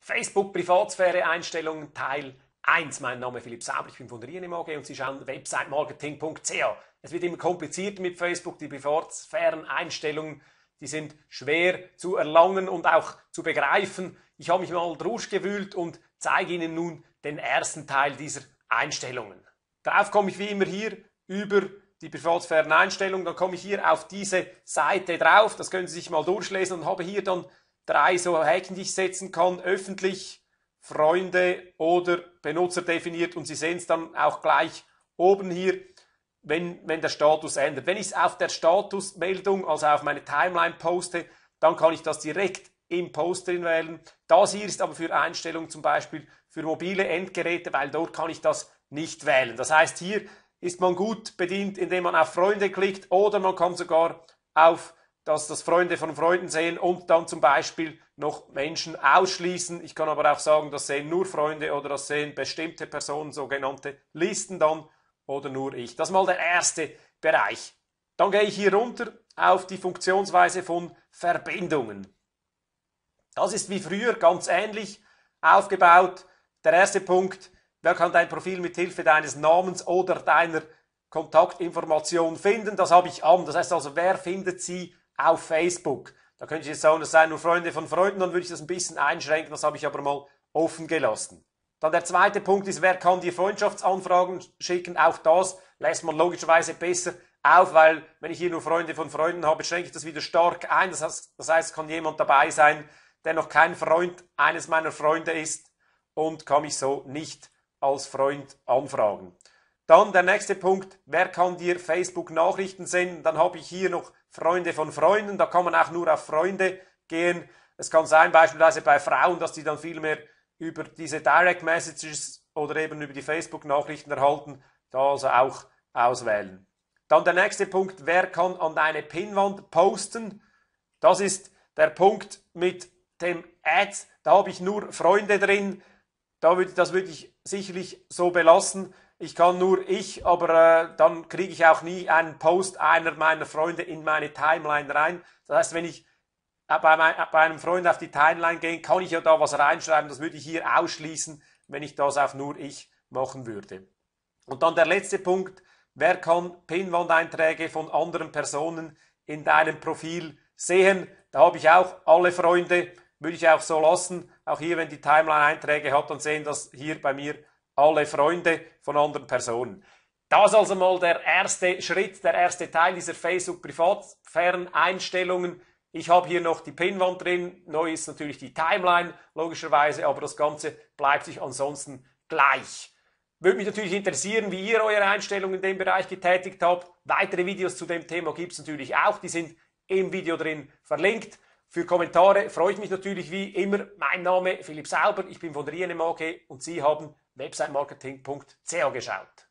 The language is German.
Facebook Privatsphäre Einstellungen Teil 1. Mein Name ist Philipp Sauber, ich bin von der INMAG und Sie schauen websitemarketing.ch. Es wird immer komplizierter mit Facebook, die Privatsphären Einstellungen, die sind schwer zu erlangen und auch zu begreifen. Ich habe mich mal durchgewühlt und zeige Ihnen nun den ersten Teil dieser Einstellungen. Darauf komme ich wie immer hier über die Privatsphären Einstellungen, dann komme ich hier auf diese Seite drauf, das können Sie sich mal durchlesen und habe hier dann 3 so Häkchen, die ich setzen kann, öffentlich, Freunde oder Benutzer definiert und Sie sehen es dann auch gleich oben hier, wenn der Status ändert. Wenn ich es auf der Statusmeldung, also auf meine Timeline poste, dann kann ich das direkt im Post drin wählen. Das hier ist aber für Einstellungen zum Beispiel für mobile Endgeräte, weil dort kann ich das nicht wählen. Das heißt, hier ist man gut bedient, indem man auf Freunde klickt oder man kann sogar auf das Freunde von Freunden sehen und dann zum Beispiel noch Menschen ausschließen. Ich kann aber auch sagen, das sehen nur Freunde oder das sehen bestimmte Personen, sogenannte Listen dann oder nur ich. Das ist mal der erste Bereich. Dann gehe ich hier runter auf die Funktionsweise von Verbindungen. Das ist wie früher ganz ähnlich aufgebaut. Der erste Punkt: Wer kann dein Profil mit Hilfe deines Namens oder deiner Kontaktinformation finden? Das habe ich an. Das heißt also, wer findet sie auf Facebook? Da könnte ich jetzt sagen, das seien nur Freunde von Freunden, dann würde ich das ein bisschen einschränken. Das habe ich aber mal offen gelassen. Dann der zweite Punkt ist, wer kann dir Freundschaftsanfragen schicken? Auch das lässt man logischerweise besser auf, weil wenn ich hier nur Freunde von Freunden habe, schränke ich das wieder stark ein. Das heißt, es kann jemand dabei sein, der noch kein Freund eines meiner Freunde ist und kann mich so nicht als Freund anfragen. Dann der nächste Punkt, wer kann dir Facebook-Nachrichten senden? Dann habe ich hier noch Freunde von Freunden, da kann man auch nur auf Freunde gehen. Es kann sein, beispielsweise bei Frauen, dass die dann viel mehr über diese Direct Messages oder eben über die Facebook-Nachrichten erhalten, da also auch auswählen. Dann der nächste Punkt, wer kann an deine Pinnwand posten? Das ist der Punkt mit dem Ads, da habe ich nur Freunde drin, das würde ich sicherlich so belassen. Ich kann nur ich, aber dann kriege ich auch nie einen Post einer meiner Freunde in meine Timeline rein. Das heißt, wenn ich bei einem Freund auf die Timeline gehe, kann ich ja da was reinschreiben. Das würde ich hier ausschließen, wenn ich das auf nur ich machen würde. Und dann der letzte Punkt, wer kann Pinnwand-Einträge von anderen Personen in deinem Profil sehen? Da habe ich auch alle Freunde, würde ich auch so lassen. Auch hier, wenn die Timeline-Einträge hat, dann sehen das hier bei mir alle Freunde von anderen Personen. Das ist also mal der erste Schritt, der erste Teil dieser Facebook-Privatsphären-Einstellungen. Ich habe hier noch die Pinnwand drin, neu ist natürlich die Timeline, logischerweise, aber das Ganze bleibt sich ansonsten gleich. Würde mich natürlich interessieren, wie ihr eure Einstellungen in dem Bereich getätigt habt. Weitere Videos zu dem Thema gibt es natürlich auch, die sind im Video drin verlinkt. Für Kommentare freue ich mich natürlich wie immer. Mein Name ist Philipp Sauber, ich bin von der INMAG und Sie haben websitemarketing.ch geschaut.